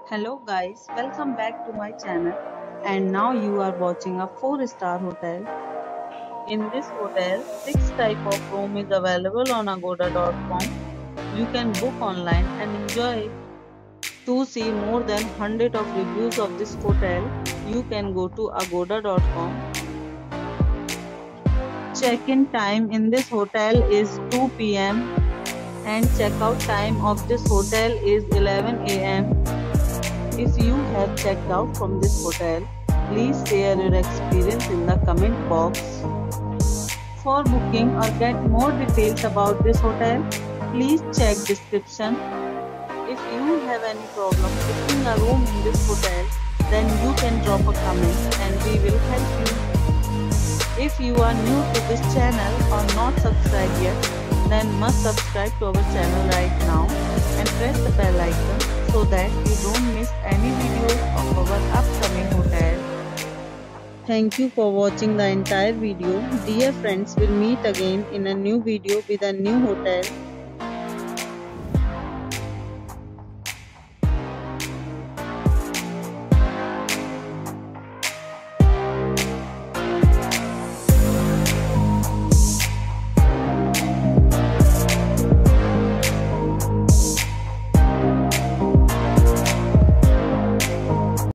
Hello guys, welcome back to my channel and now you are watching a 4-star hotel. In this hotel, 6 type of room is available on agoda.com. You can book online and enjoy it. To see more than 100 of reviews of this hotel, you can go to agoda.com. Check-in time in this hotel is 2 p.m. and check-out time of this hotel is 11 a.m. If you have checked out from this hotel, please share your experience in the comment box. For booking or get more details about this hotel, please check description. If you have any problem booking a room in this hotel, then you can drop a comment and we will help you. If you are new to this channel or not subscribed yet, then must subscribe to our channel right now and press the bell icon so that you don't miss any videos of our upcoming hotel. Thank you for watching the entire video. Dear friends, we'll meet again in a new video with a new hotel.